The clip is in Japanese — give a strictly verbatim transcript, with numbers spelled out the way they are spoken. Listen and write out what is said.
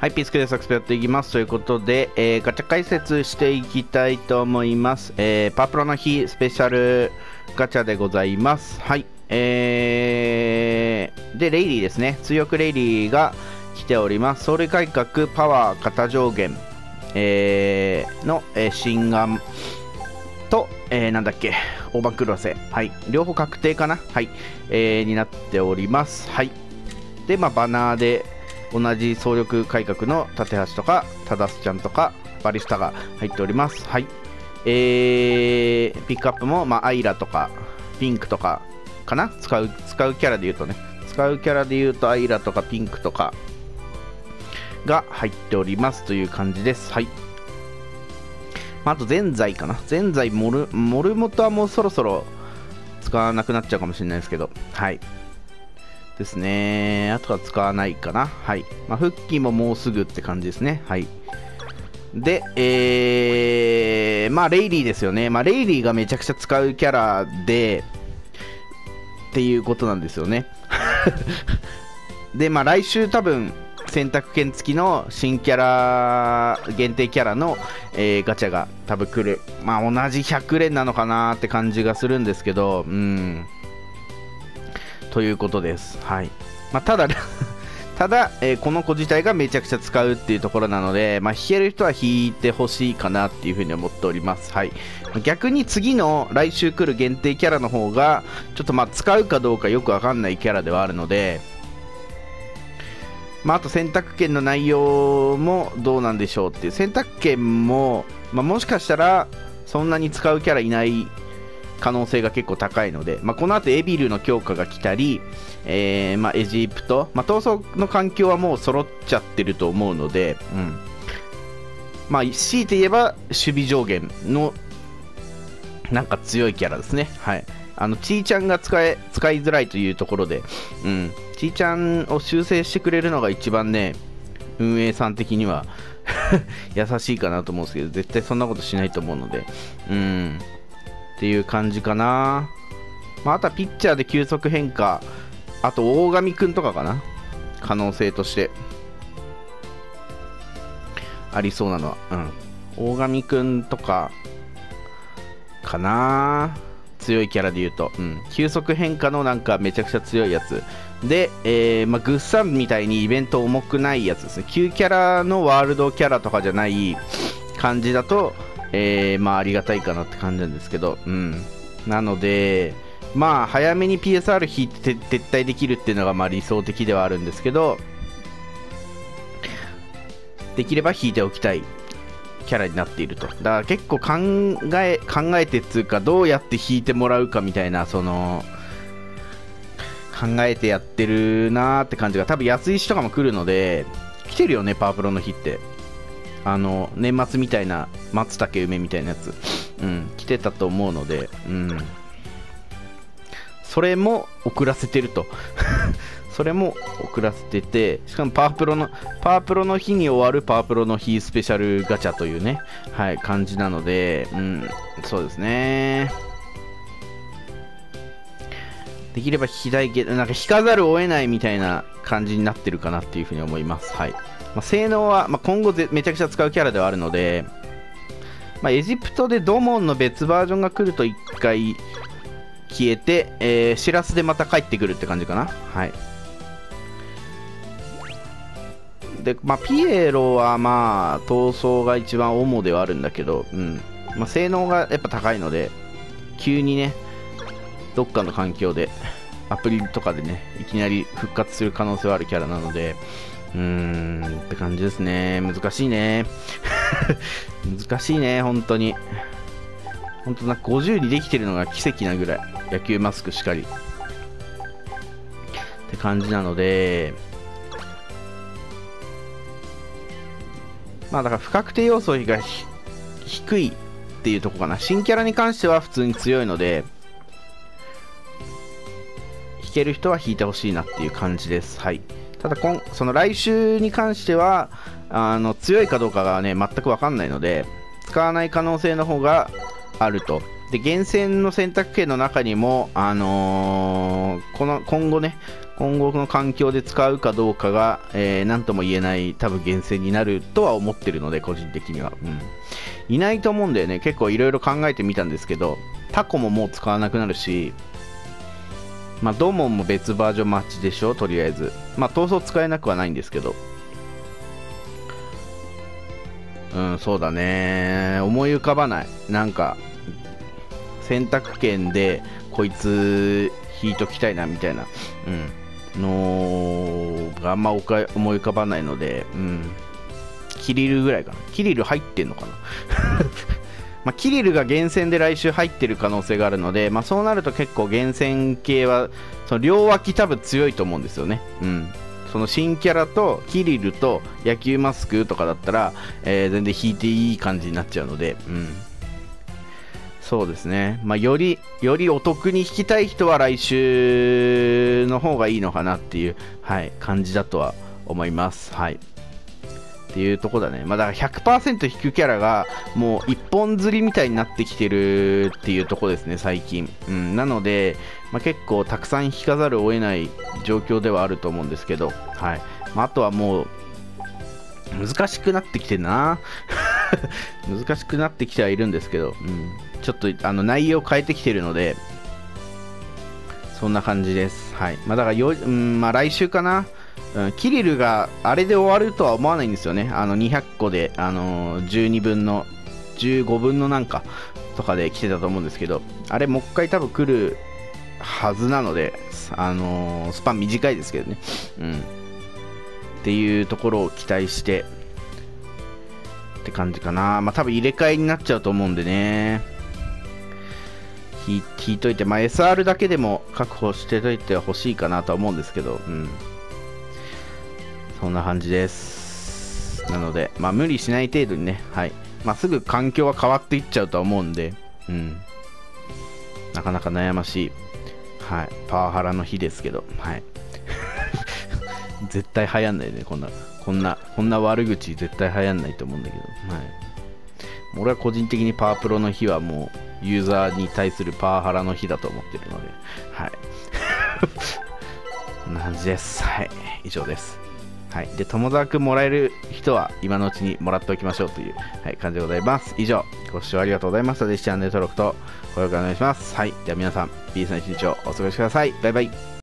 はい、ピースクでサクスペやっていきますということで、えー、ガチャ解説していきたいと思います。えー、パープロの日スペシャルガチャでございます。はい、えー、で、レイリーですね。強力レイリーが来ております。ソウル改革、パワー、型上限、えー、の、えー、心眼と、えー、なんだっけ、大盤黒瀬、はい、両方確定かな、はい、えー、になっております。はい、で、まあ、バナーで同じ総力改革の縦橋とかタダスちゃんとかバリスタが入っております。はい、えー、ピックアップも、まあ、アイラとかピンクとかかな、使う使うキャラで言うとね、使うキャラで言うとアイラとかピンクとかが入っておりますという感じです。はい、あとぜんざいかな、ぜんざいモルモルモトはもうそろそろ使わなくなっちゃうかもしれないですけど、はいですね。あとは使わないかな。はい。まあ、復帰ももうすぐって感じですね。はい。で、えー、まあ、レイリーですよね。まあ、レイリーがめちゃくちゃ使うキャラで、っていうことなんですよね。で、まあ、来週多分、選択権付きの新キャラ、限定キャラの、えー、ガチャが多分来る。まあ、同じひゃく連なのかなって感じがするんですけど、うん。ということです。はい。まあ、ただ、ただ、えー、この子自体がめちゃくちゃ使うっていうところなので、まあ、引ける人は引いてほしいかなっていうふうに思っております。はい。逆に次の来週来る限定キャラの方が、ちょっとまあ使うかどうかよくわかんないキャラではあるので、まあ、あと選択権の内容もどうなんでしょうっていう、選択権も、まあ、もしかしたらそんなに使うキャラいない可能性が結構高いので、まあ、この後エビルの強化が来たり、えーまあ、エジプト、まあ、闘争の環境はもう揃っちゃってると思うので、うん、まあ強いて言えば守備上限のなんか強いキャラですね。はい、あのちーちゃんが使え使いづらいというところで、うん、ちーちゃんを修正してくれるのが一番ね、運営さん的には優しいかなと思うんですけど、絶対そんなことしないと思うので、うんっていう感じかな。まあ、あとはピッチャーで急速変化、あと大神くんとかかな、可能性としてありそうなのは、うん、大神くんとかかな、強いキャラで言うと、うん、急速変化のなんかめちゃくちゃ強いやつで、えーまあ、グッサンみたいにイベント重くないやつですね。旧キャラのワールドキャラとかじゃない感じだと、えー、まあありがたいかなって感じなんですけど、うん、なのでまあ早めに ピーエスアール 引いて撤退できるっていうのがまあ理想的ではあるんですけど、できれば引いておきたいキャラになっていると。だから結構考え考えてっつうか、どうやって引いてもらうかみたいな、その考えてやってるなーって感じが、多分安い石とかも来るので、来てるよねパワープロの日って。あの年末みたいな松茸梅みたいなやつ、うん、来てたと思うので、うん、それも遅らせてるとそれも遅らせてて、しかもパワープロのパワープロの日に終わるパワープロの日スペシャルガチャというね、はい、感じなので、うん、そうですね、できれば引きたいけど、なんか引かざるを得ないみたいな感じになってるかなっていうふうに思います。はい、まあ、性能は、まあ、今後ぜめちゃくちゃ使うキャラではあるので、まあ、エジプトでドモンの別バージョンが来るといっかい消えて、えー、シラスでまた帰ってくるって感じかな。はい、で、まあ、ピエロはまあ闘争が一番主ではあるんだけど、うんまあ、性能がやっぱ高いので、急にねどっかの環境でアプリとかでねいきなり復活する可能性はあるキャラなので、うーんって感じですね。難しいね難しいね、本当に本当なんかごじゅうにできてるのが奇跡なぐらい、野球マスクしかりって感じなので、まあだから不確定要素が低いっていうところかな。新キャラに関しては普通に強いので、引ける人は引いてほしいなっていう感じです。はい、ただ今その来週に関してはあの強いかどうかがね全く分かんないので、使わない可能性の方があると。で厳選の選択権の中にも、あのー、この今後ね今後の環境で使うかどうかが、えー、何とも言えない多分厳選になるとは思ってるので、個人的には、うん、いないと思うんだよね。結構いろいろ考えてみたんですけど、タコももう使わなくなるし、まあ、ドモンも別バージョン待ちでしょ、とりあえず。まあ、闘争使えなくはないんですけど。うん、そうだね。思い浮かばない。なんか、選択権で、こいつ、引いときたいな、みたいな、うん、のがあんま思い浮かばないので、うん。キリルぐらいかな。キリル入ってんのかなまあ、キリルが厳選で来週入ってる可能性があるので、まあ、そうなると結構厳選系はその両脇多分強いと思うんですよね。うん、その新キャラとキリルと野球マスクとかだったら、えー、全然引いていい感じになっちゃうので、うん、そうですね、まあ、よりよりお得に引きたい人は来週の方がいいのかなっていう、はい、感じだとは思います。はいっていうとこだね。まあ、だから ひゃくパーセント 引くキャラがもう一本釣りみたいになってきてるっていうとこですね、最近。うん、なので、まあ、結構たくさん引かざるを得ない状況ではあると思うんですけど、はい。まあ、あとはもう、難しくなってきてるな難しくなってきてはいるんですけど、うん、ちょっとあの内容を変えてきてるので、そんな感じです。はい。まあ、だからよ、うん、まあ、来週かな。うん、キリルがあれで終わるとは思わないんですよね。あのにひゃっこで、あのー、じゅうにぶんのじゅうごぶんのなんかとかで来てたと思うんですけど、あれもう一回多分来るはずなので、あのー、スパン短いですけどね、うん、っていうところを期待してって感じかな。まあ多分入れ替えになっちゃうと思うんでね、引いといて、まあ、エスアール だけでも確保しておいてほしいかなとは思うんですけど、うん、そんな感じです。なので、まあ、無理しない程度にね、はい、まあ、すぐ環境は変わっていっちゃうとは思うんで、うん、なかなか悩ましい、はい、パワハラの日ですけど、はい、絶対流行んないね、こんな、こんな、こんな悪口絶対流行んないと思うんだけど、はい、俺は個人的にパワプロの日はもう、ユーザーに対するパワハラの日だと思ってるので、はい。こんな感じです。はい。以上です。はい。で、友沢くんもらえる人は今のうちにもらっておきましょうという、はい、感じでございます。以上、ご視聴ありがとうございました。ぜひチャンネル登録と高評価お願いします。はい。では皆さん、ピースな一日をお過ごしください。バイバイ。